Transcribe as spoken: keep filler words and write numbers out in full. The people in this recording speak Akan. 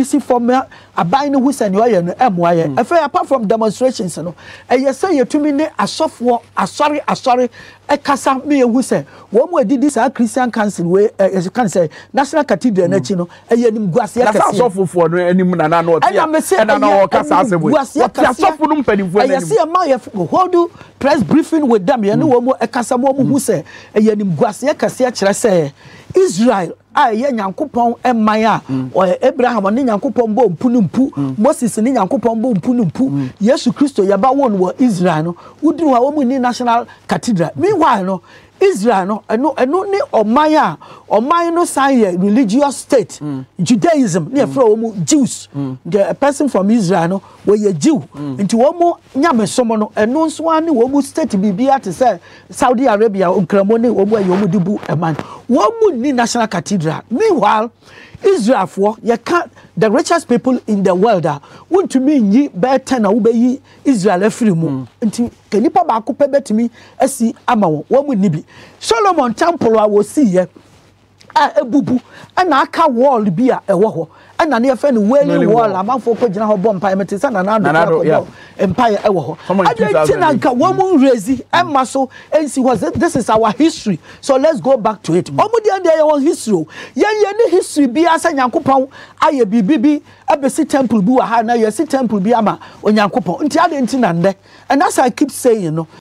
see for me aban no husen yo ye no emoa ye afa apart from demonstrations no e ye say yetumi ne asofo asori asori e kasa me ehu se wo mu adidi sa Christian Council we e kan say National Cathedral na chi no e ye nim guase kase asofo no anim na na no e na na o kasa asebo asofo no mpanimfo na anim e ye say ma ye hold press briefing with them ye no wo mu e kasa mo mu hu se e ye nim guase kase e kire say Israel a ye nyankopon eman a o Abraham ne nyankopon bo mpunu mpu Moses ne nyankopon bo mpunu mpu Yesu Kristo ye ba won wo Israel no uduru ha wo mu ni National Cathedral meanwhile no Israel no eno eno ni oman a oman no sign religious state mm. Judaism ne mm. from wo Jews mm. the a person from Israel no we ye Jew mm. nti wo mu nyamesomo no eno nso ani wo mu state bibia te say Saudi Arabia onkramo ne wo mu ayo mu dibu eman wo mu ni National Cathedral meanwhile Israel for you can't the richest people in the world are want to mean ye better na ubeyi Israel free mu nti kenipa ba ko pebet mi asi ama wo wo mu nibi Solomon temple a wo see ye a ebubu ana aka wall bi a ewo ho ana ne fe ne wailing wall amanfo ko gina ho bom pa emete sa na na do empire ewo ho adentina nka wo mu raise emma so ensi was this is our history so let's go back to it omu de dey your history yen yen ni history bi asa nyankopon aye bibibi abesi temple bi wa ha na yesi temple bi ama onyankopon nti adentina nde and as I keep saying no